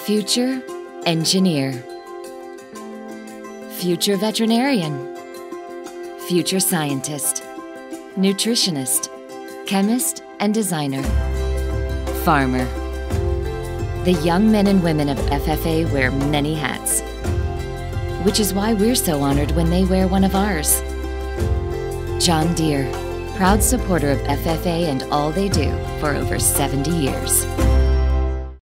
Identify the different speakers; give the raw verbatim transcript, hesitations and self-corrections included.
Speaker 1: Future engineer, future veterinarian, future scientist, nutritionist, chemist, and designer, farmer. The young men and women of F F A wear many hats, which is why we're so honored when they wear one of ours. John Deere, proud supporter of F F A and all they do for over seventy years.